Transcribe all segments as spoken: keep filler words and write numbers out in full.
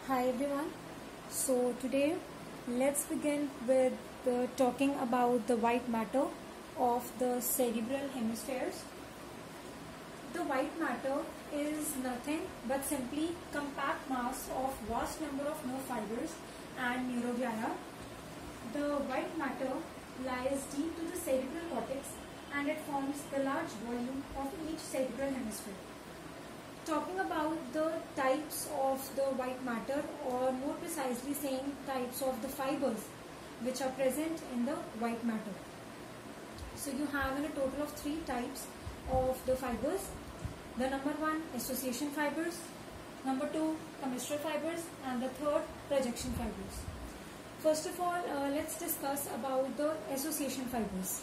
Hi everyone. So today let's begin with the talking about the white matter of the cerebral hemispheres. The white matter is nothing but simply compact mass of vast number of nerve fibers and neuroglia. The white matter lies deep to the cerebral cortex and it forms the large volume of each cerebral hemisphere. Talking about the types of the white matter, or more precisely saying types of the fibers which are present in the white matter. So you have in a total of three types of the fibers. The number one, association fibers, number two, commissural fibers, and the third, projection fibers. First of all, uh, let's discuss about the association fibers.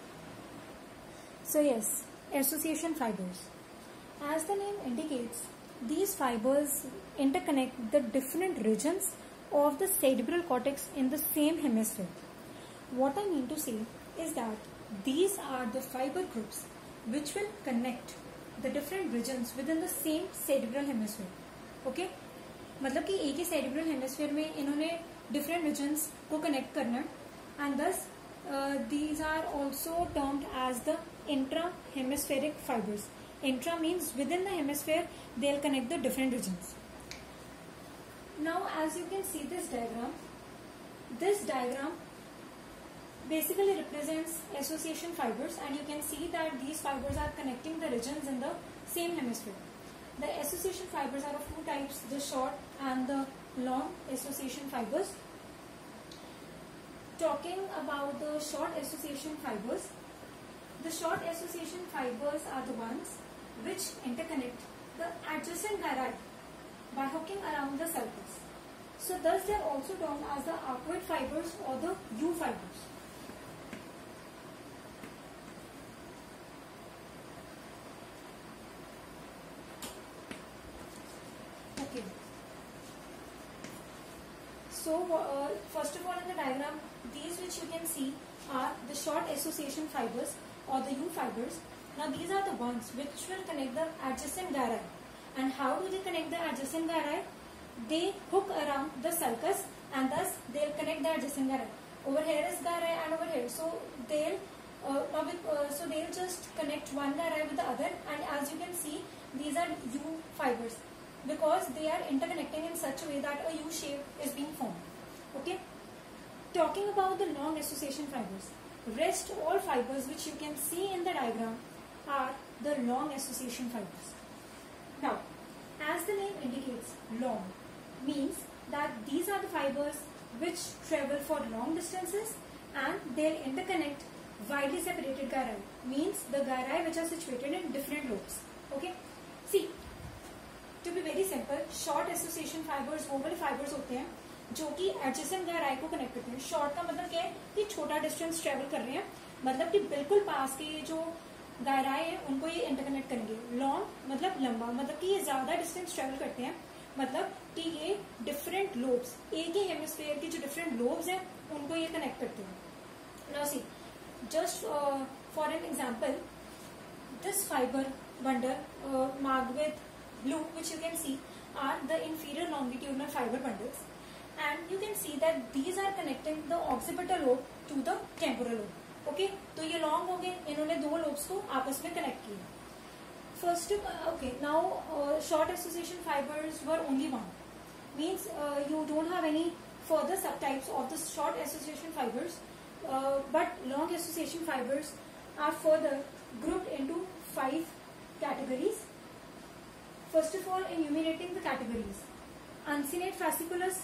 So yes, association fibers. As the name indicates, these fibers interconnect the different regions of the cerebral cortex in the same hemisphere. What I mean to say is that these are the fiber groups which will connect the different regions within the same cerebral hemisphere. Okay? मतलब कि एक ही cerebral hemisphere में इन्होंने different regions को connect करना है, and thus uh, these are also termed as the intra-hemispheric fibers. Intra means within the hemisphere they'll connect the different regions. Now as you can see this diagram, this diagram basically represents association fibers, and you can see that these fibers are connecting the regions in the same hemisphere. The association fibers are of two types, the short and the long association fibers. Talking about the short association fibers, the short association fibers are the ones which interconnect the adjacent gyri by hooking around the sulcus. So thus they are also termed as the arcuate fibers or the U fibers. Okay. So uh, first of all in the diagram, these which you can see are the short association fibers or the U fibers. Now these are the ones which will connect the adjacent gyri. And how do they connect the adjacent gyri? They hook around the sulcus and thus they'll connect the adjacent gyri. Over here is gyri and over here. So they'll uh, uh, so they'll just connect one gyri with the other, and as you can see these are U fibers because they are interconnecting in such a way that a U shape is being formed. Okay. Talking about the long association fibers, rest all fibers which you can see in the diagram are the long association fibers. Now, as the name indicates, long means that these are the fibers which travel for long distances and they'll interconnect widely separated gyri, means the gyri which are situated in different lobes. Okay. See, to be very simple, short association fibers वो वाले fibers होते हैं जो कि adjacent gyri को connect करते हैं. Short का मतलब क्या है कि छोटा डिस्टेंस ट्रेवल कर रहे हैं, मतलब कि बिल्कुल पास के जो gyri है उनको ये इंटरकनेक्ट करेंगे. लॉन्ग मतलब लंबा, मतलब कि ये ज्यादा डिस्टेंस ट्रेवल करते हैं, मतलब कि ये डिफरेंट लोब्स, एक ही हेमिस्फीयर की जो डिफरेंट लोब्स हैं उनको ये कनेक्ट करते हैं. Now see, just for an example, this fibre bundle marked with blue which you can see are the inferior longitudinal fiber bundles, and you can see that these are connecting the occipital lobe to the temporal lobe. Okay, तो ये long हो गए, इन्होंने दो lobes को आपस में connect किया. First, okay, now uh, short association fibers were only one, means uh, you don't have any further subtypes of the short association fibers, uh, but long association fibers are further grouped into five categories. First of all, enumerating the categories: uncinate fasciculus,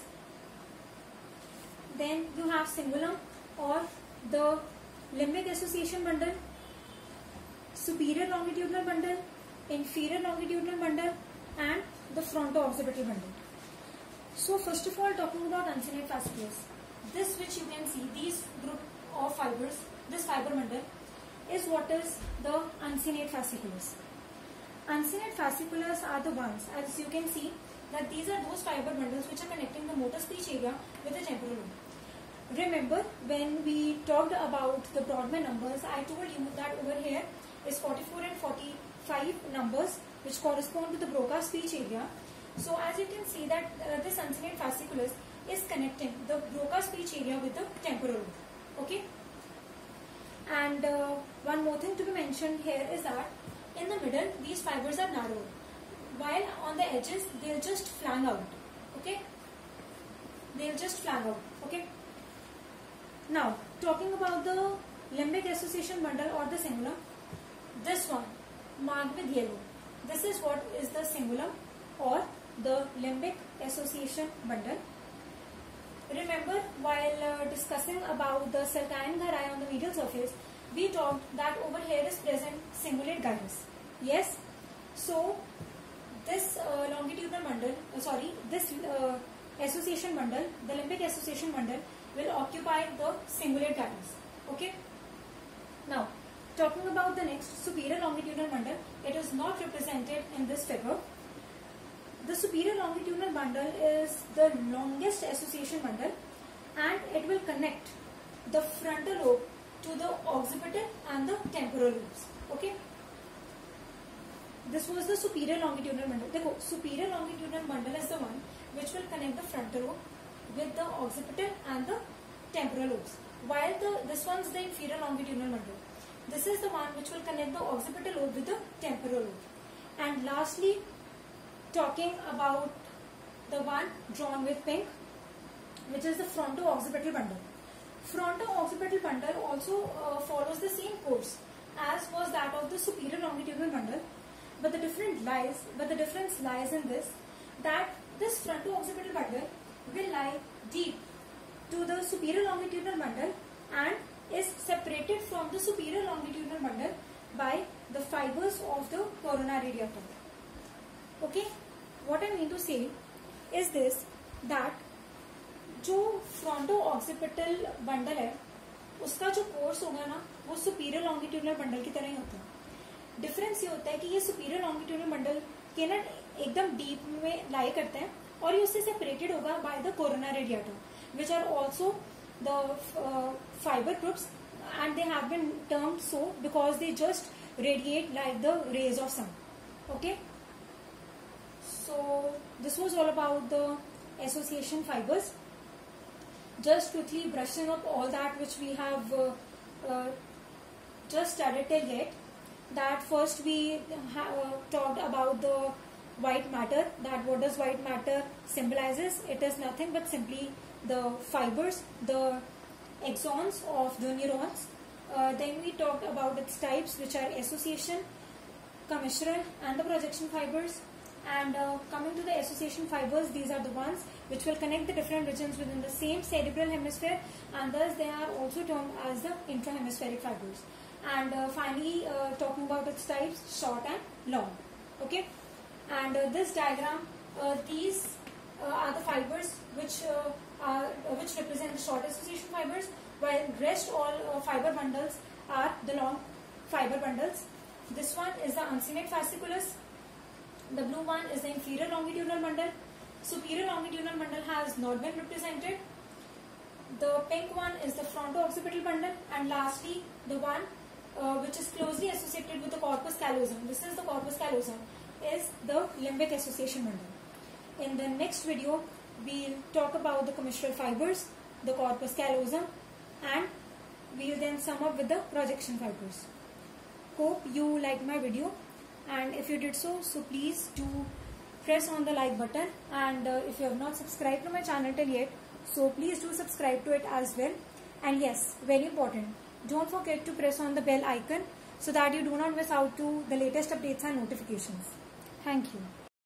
then you have cingulum or the limbic association bundle, superior longitudinal bundle, inferior longitudinal bundle, and the fronto-occipital bundle. So first of all, talking about uncinate fasciculus, this which you can see, these group of fibers, this fiber bundle is what is the uncinate fasciculus. Uncinate fasciculus are the ones, as you can see, that these are those fiber bundles which are connecting the motor speech area with the temporal lobe. Remember, when we talked about the Brodmann numbers, I told you that over here is forty-four and forty-five numbers which correspond to the Broca speech area, So as you can see that uh, this uncinate fasciculus is connecting the Broca speech area with the temporal lobe. Okay. And uh, one more thing to be mentioned here is that in the middle these fibers are narrow, while on the edges they'll just flang out. Okay. They'll just flang out. Okay. Now talking about the limbic association bundle or the cingulum, this one marked with yellow. This is what is the cingulum or the limbic association bundle. Remember, while uh, discussing about the Saltine gyri on the medial surface, we talked that over here is present cingulate gyrus. Yes. So this uh, longitudinal bundle, uh, sorry, this uh, association bundle, the limbic association bundle, will occupy the cingulate gyrus. Okay. Now, talking about the next superior longitudinal bundle, it is not represented in this figure. The superior longitudinal bundle is the longest association bundle, and it will connect the frontal lobe to the occipital and the temporal lobes. Okay. This was the superior longitudinal bundle. The superior longitudinal bundle is the one which will connect the frontal lobe with the occipital and the temporal lobes, while the this one is the inferior longitudinal bundle. This is the one which will connect the occipital lobe with the temporal lobe. And lastly, talking about the one drawn with pink, which is the fronto-occipital bundle. Fronto-occipital bundle also uh, follows the same course as was that of the superior longitudinal bundle, but the different lies, but the difference lies in this, that this fronto-occipital bundle will lie deep to the superior longitudinal bundle and is separated from the superior longitudinal bundle by the fibers of the corona radiata. Okay, what I mean to say is this, that जो fronto occipital bundle है उसका जो course होगा ना वो superior longitudinal bundle की तरह ही होता है। डिफरेंस ये होता है कि ये सुपीरियर लॉन्गिट्यूडनल बंडल के ना एकदम डीप में लाई करते हैं और ये उससे सेपरेटेड होगा by the corona radiator which are also the fibre groups and they have been termed so because they just radiate like the rays of sun. Okay, so this was all about the association fibres. Just quickly brushing up all that which we have uh, uh, just studied till yet. That first we ha uh, talked about the white matter. That what does white matter symbolizes? It is nothing but simply the fibers, the axons of the neurons. Uh, then we talked about its types, which are association, commissural, and the projection fibers. And uh, coming to the association fibers, these are the ones which will connect the different regions within the same cerebral hemisphere, and thus they are also termed as the intrahemispheric fibers. And uh, finally, uh, talking about its types, short and long. Okay, and uh, this diagram, uh, these uh, are the fibers which uh, are uh, which represent the short association fibers, while rest all uh, fiber bundles are the long fiber bundles. This one is the uncinate fasciculus. The blue one is the inferior longitudinal bundle. Superior longitudinal bundle has not been represented. The pink one is the fronto-occipital bundle, and lastly the one uh, which is closely associated with the corpus callosum. This is the corpus callosum, is the limbic association bundle. In the next video, we'll talk about the commissural fibers, the corpus callosum, and we'll then sum up with the projection fibers. Hope you liked my video. And if you did so, so please do press on the like button, and uh, if you have not subscribed to my channel till yet, so please do subscribe to it as well. And yes, very important, don't forget to press on the bell icon so that you do not miss out to the latest updates and notifications. Thank you.